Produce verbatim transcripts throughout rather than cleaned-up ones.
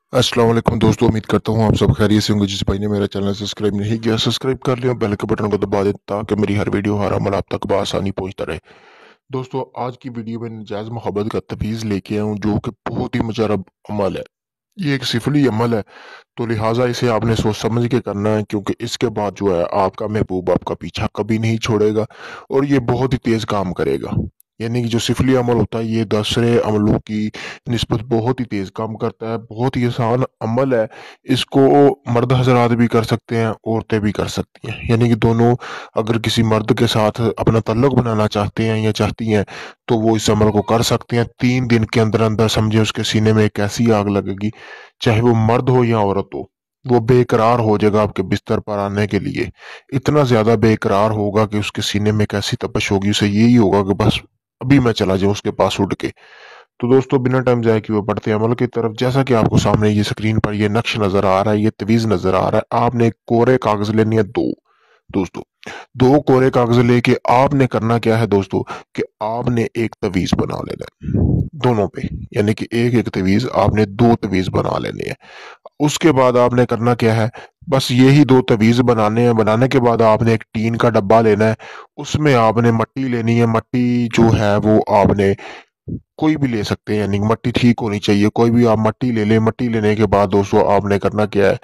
अस्सलाम वालेकुम दोस्तों, उम्मीद करता हूँ आप सब खैरियत से होंगे। जिस भाई ने मेरा चैनल सब्सक्राइब नहीं किया, सब्सक्राइब कर लिया, बेल के बटन को दबा दें ताकि मेरी हर वीडियो हर अमल आप तक बआसानी पहुंचता रहे। दोस्तों, आज की वीडियो में नजायज़ मोहब्बत का तफीज़ लेके आया हूँ जो कि बहुत ही मुजरब अमल है। ये एक सिफली अमल है, तो लिहाजा इसे आपने सोच समझ के करना है, क्योंकि इसके बाद जो है आपका महबूब आपका पीछा कभी नहीं छोड़ेगा और ये बहुत ही तेज़ काम करेगा। यानी कि जो सिफली अमल होता है ये दूसरे अमलों की निस्बत बहुत ही तेज़ काम करता है, बहुत ही आसान अमल है। इसको मर्द हजरात भी कर सकते हैं, औरतें भी कर सकती हैं। यानी कि दोनों अगर किसी मर्द के साथ अपना ताल्लुक बनाना चाहते हैं या चाहती हैं तो वो इस अमल को कर सकते हैं। तीन दिन के अंदर अंदर समझे उसके सीने में एक ऐसी आग लगेगी, चाहे वो मर्द हो या औरत हो, वो बेकरार हो जाएगा आपके बिस्तर पर आने के लिए। इतना ज्यादा बेकरार होगा कि उसके सीने में एक ऐसी तपश होगी, उसे यही होगा कि बस अभी मैं चला जाऊं उसके पास उठ के। तो दोस्तों, बिना टाइम जाए कि वो बढ़ते अमल की तरफ, जैसा कि आपको सामने ये स्क्रीन पर ये नक्श नजर आ रहा है, ये तवीज नजर आ रहा है। आपने कोरे कागज लेनी है दो। दोस्तों, दो कोरे कागज लेके आपने करना क्या है दोस्तों, कि आपने एक तवीज बना लेना है दोनों पे। यानी कि एक एक तवीज आपने दो तवीज बना लेने हैं। उसके बाद आपने करना क्या है, बस यही दो तवीज बनाने हैं। बनाने के बाद आपने एक टीन का डब्बा लेना है, उसमें आपने मट्टी लेनी है। मट्टी जो है वो आपने कोई भी ले सकते हैं, यानी मट्टी ठीक होनी चाहिए। कोई भी आप मट्टी ले लें। मट्टी लेने के बाद दोस्तों आपने करना क्या है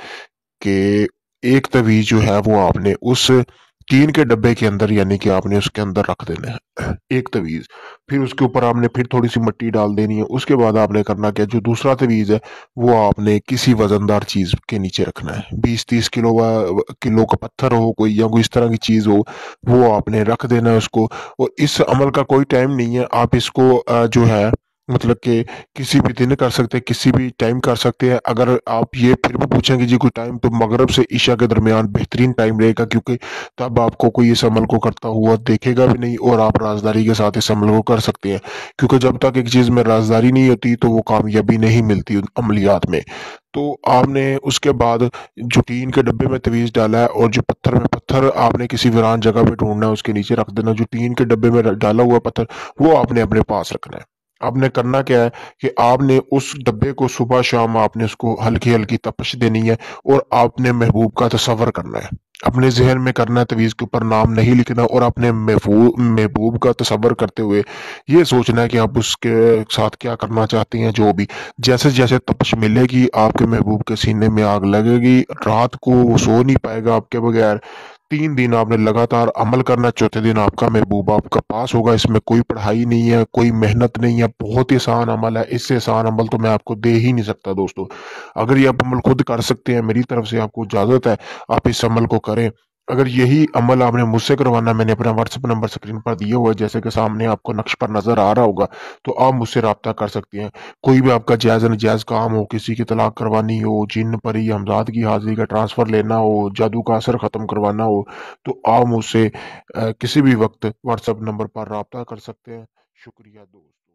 कि एक तवीज जो है वो आपने उस टीन के डब्बे के अंदर, यानी कि आपने उसके अंदर रख देना है एक तवीज। फिर उसके ऊपर आपने फिर थोड़ी सी मिट्टी डाल देनी है। उसके बाद आपने करना क्या, जो दूसरा तवीज है वो आपने किसी वजनदार चीज के नीचे रखना है। बीस तीस किलो वा- किलो का पत्थर हो कोई, या कोई इस तरह की चीज हो, वो आपने रख देना है उसको। और इस अमल का कोई टाइम नहीं है। आप इसको अ, जो है मतलब कि किसी भी दिन कर सकते हैं, किसी भी टाइम कर सकते हैं। अगर आप ये फिर भी पूछेंगे जी कोई टाइम, तो मगरब से ईशा के दरमियान बेहतरीन टाइम रहेगा, क्योंकि तब आपको कोई इस अमल को करता हुआ देखेगा भी नहीं और आप राजदारी के साथ इस अमल को कर सकते हैं। क्योंकि जब तक एक चीज़ में राजदारी नहीं होती तो वो कामयाबी नहीं मिलती उन अमलियात में। तो आपने उसके बाद जो टीन के डब्बे में तवीज़ डाला है और जो पत्थर में पत्थर आपने किसी वीरान जगह पे ढूंढना है, उसके नीचे रख देना। जो टीन के डब्बे में डाला हुआ पत्थर वो आपने अपने पास रखना है। आपने करना क्या है कि आपने उस डब्बे को सुबह शाम आपने उसको हल्की हल्की तपश देनी है और आपने महबूब का तस्वर करना है। अपने जहन में करना है, तवीज़ के ऊपर नाम नहीं लिखना, और अपने महबूब महबूब का तस्वर करते हुए ये सोचना है कि आप उसके साथ क्या करना चाहती हैं। जो भी जैसे जैसे तपश मिलेगी आपके महबूब के सीने में आग लगेगी। रात को वो सो नहीं पाएगा आपके बगैर। तीन दिन आपने लगातार अमल करना, चौथे दिन आपका महबूब आपका पास होगा। इसमें कोई पढ़ाई नहीं है, कोई मेहनत नहीं है, बहुत ही आसान अमल है। इससे आसान अमल तो मैं आपको दे ही नहीं सकता दोस्तों। अगर ये आप अमल खुद कर सकते हैं, मेरी तरफ से आपको इजाज़त है, आप इस अमल को करें। अगर यही अमल आपने मुझसे करवाना, मैंने अपना व्हाट्सएप नंबर स्क्रीन पर दिया हुआ है, जैसे कि सामने आपको नक्श पर नजर आ रहा होगा, तो आप मुझसे रब्ता कर सकते हैं। कोई भी आपका जायज़ नजायज़ काम हो, किसी की तलाक करवानी हो, जिन परी हमजाद की हाजिरी का ट्रांसफ़र लेना हो, जादू का असर ख़त्म करवाना हो, तो आप मुझसे अ, किसी भी वक्त व्हाट्सएप नंबर पर रब्ता कर सकते हैं। शुक्रिया दोस्त।